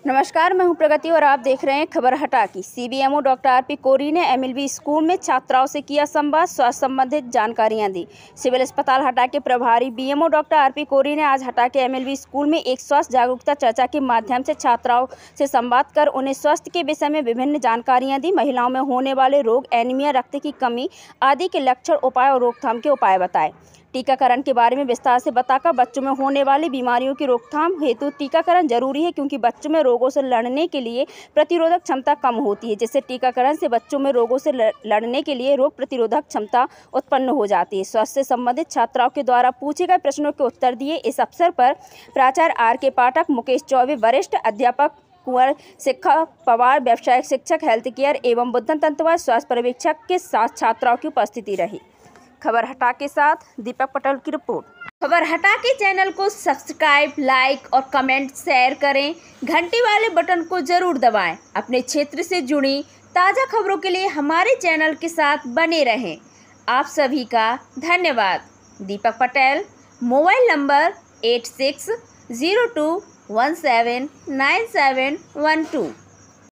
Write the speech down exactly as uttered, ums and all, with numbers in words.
नमस्कार, मैं हूं प्रगति और आप देख रहे हैं खबर हटा की। सीबीएमओ डॉक्टर आरपी कोरी ने एमएलबी स्कूल में छात्राओं से किया संवाद, स्वास्थ्य संबंधित जानकारियां दी। सिविल अस्पताल हटा के प्रभारी बीएमओ डॉक्टर आरपी कोरी ने आज हटा के एमएलबी स्कूल में एक स्वास्थ्य जागरूकता चर्चा के माध्यम से छात्राओं से संवाद कर उन्हें स्वास्थ्य के विषय में विभिन्न जानकारियाँ दी। महिलाओं में होने वाले रोग, एनीमिया, रक्त की कमी आदि के लक्षण, उपाय और रोकथाम के उपाय बताए। टीकाकरण के बारे में विस्तार से बताकर बच्चों में होने वाली बीमारियों की रोकथाम हेतु टीकाकरण जरूरी है, क्योंकि बच्चों में रोगों से लड़ने के लिए प्रतिरोधक क्षमता कम होती है, जिससे टीकाकरण से बच्चों में रोगों से लड़ने के लिए रोग प्रतिरोधक क्षमता उत्पन्न हो जाती है। स्वास्थ्य से संबंधित छात्राओं के द्वारा पूछे गए प्रश्नों के उत्तर दिए। इस अवसर पर प्राचार्य आर के पाठक, मुकेश चौबे, वरिष्ठ अध्यापक कुंवर शिखा पवार, व्यावसायिक शिक्षक, हेल्थ केयर एवं बुद्धन तंत्रवाद स्वास्थ्य पर्यवेक्षक के साथ छात्राओं की उपस्थिति रही। खबर हटा के साथ दीपक पटेल की रिपोर्ट। खबर हटा के चैनल को सब्सक्राइब, लाइक और कमेंट शेयर करें। घंटी वाले बटन को जरूर दबाएं। अपने क्षेत्र से जुड़ी ताज़ा खबरों के लिए हमारे चैनल के साथ बने रहें। आप सभी का धन्यवाद। Deepak Patel, mobile number eight six zero two one seven nine seven one to.